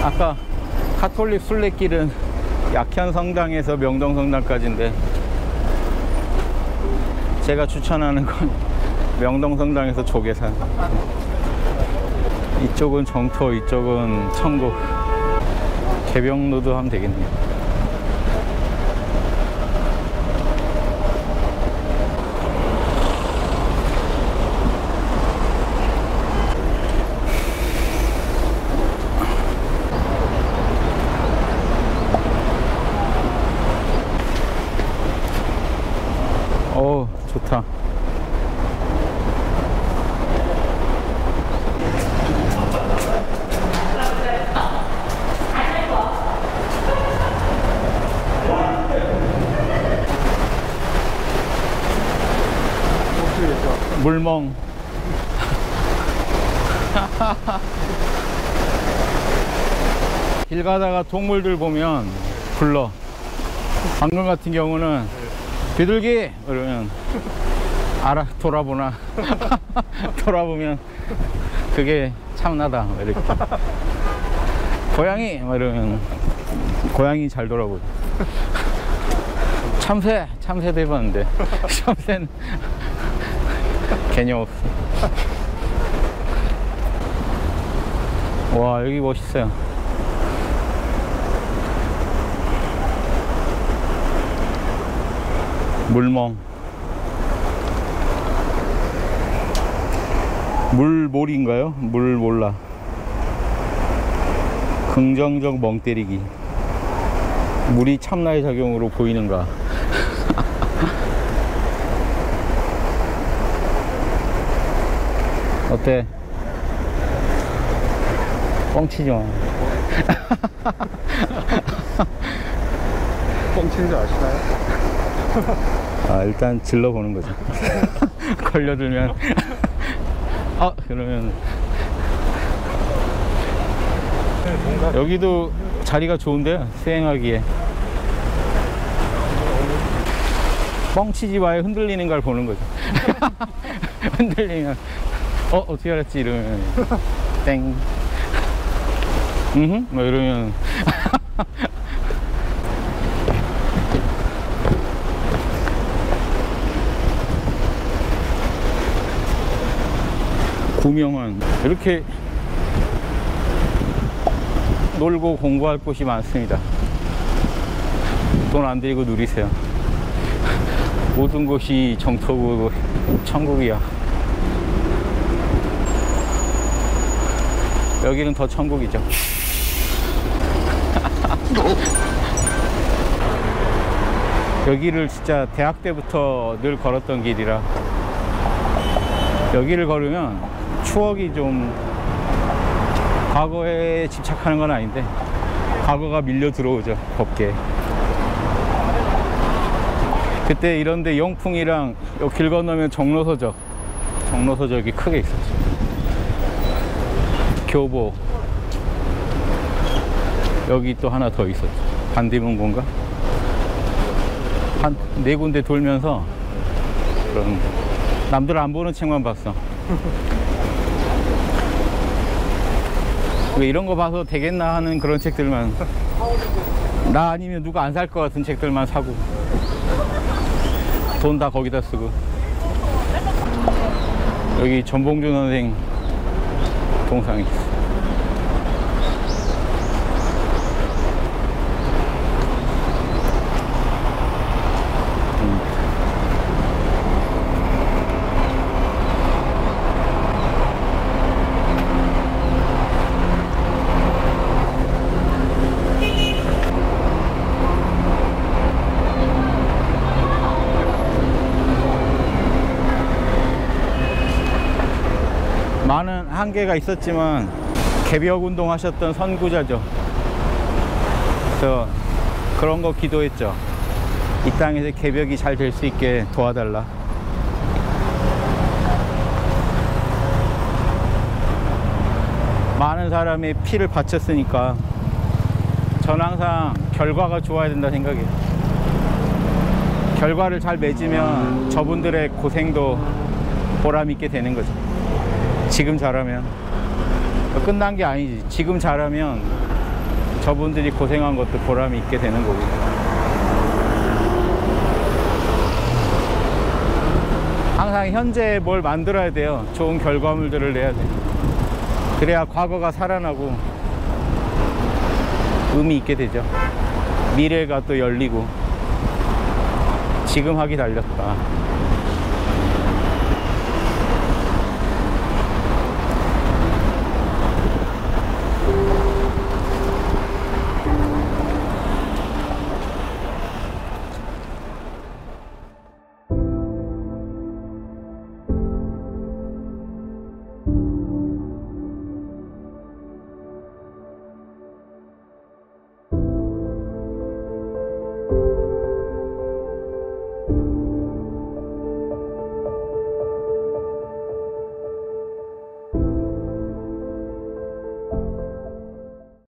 아까 가톨릭 순례길은 약현성당에서 명동성당까지인데 제가 추천하는 건 명동성당에서 조계산. 이쪽은 정토, 이쪽은 천국. 개병로드 하면 되겠네요. 좋다. 물멍. 길 가다가 동물들 보면 불러. 방금 같은 경우는 비둘기! 그러면 알아, 돌아보나. 돌아보면 그게 참나다 이렇게. 고양이! 이러면 고양이 잘 돌아보고. 참새! 참새도 해봤는데 참새는 개념 없어. 와, 여기 멋있어요. 물멍. 물몰인가요? 물몰라. 긍정적 멍 때리기. 물이 참나의 작용으로 보이는가. 어때? 뻥치지 마. 뻥치는 줄 아시나요? 아, 일단 질러보는 거죠. 걸려들면 그러면 여기도 자리가 좋은데요, 수행하기에. 뻥치지 마요. 흔들리는 걸 보는 거죠. 흔들리면 어떻게 알았지? 이러면 땡. 뭐 이러면 구명은 이렇게 놀고 공부할 곳이 많습니다. 돈 안 들이고 누리세요. 모든 곳이 정토고 천국이야. 여기는 더 천국이죠. 여기를 진짜 대학 때부터 늘 걸었던 길이라 여기를 걸으면 추억이 좀, 과거에 집착하는 건 아닌데 과거가 밀려 들어오죠, 곱게. 그때 이런데 영풍이랑 여기 길 건너면 정로서적이 크게 있었죠. 교보. 여기 또 하나 더 있었죠. 반대문고인가? 한 4군데 돌면서 그런 남들 안 보는 책만 봤어. 왜 이런 거 봐서 되겠나 하는 그런 책들만, 나 아니면 누가 안 살 것 같은 책들만 사고 돈 다 거기다 쓰고. 여기 전봉준 선생 동상이 있어. 많은 한계가 있었지만 개벽 운동 하셨던 선구자죠. 그래서 그런 거 기도했죠. 이 땅에서 개벽이 잘 될 수 있게 도와달라. 많은 사람의 피를 바쳤으니까 전 항상 결과가 좋아야 된다 생각해요. 결과를 잘 맺으면 저분들의 고생도 보람 있게 되는 거죠. 지금 잘하면 끝난 게 아니지. 지금 잘하면 저분들이 고생한 것도 보람이 있게 되는 거고. 항상 현재에 뭘 만들어야 돼요. 좋은 결과물들을 내야 돼요. 그래야 과거가 살아나고 의미 있게 되죠. 미래가 또 열리고 지금 하기 달렸다.